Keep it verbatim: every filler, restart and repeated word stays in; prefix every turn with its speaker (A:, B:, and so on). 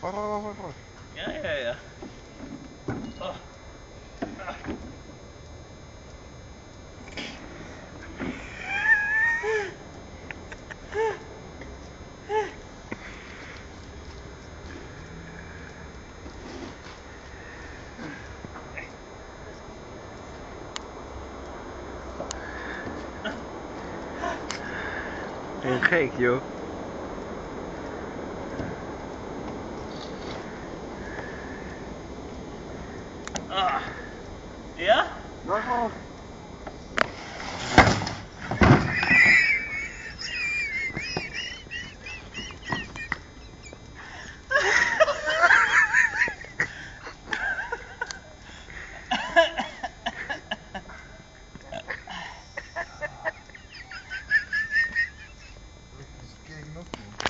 A: Wacht, wacht, wacht, wacht.
B: Ja, ja, ja. Oh. Ah.
A: Ben je gek, joh?
B: Ah. Ja?
A: Wacht, wacht. Kijk nog niet.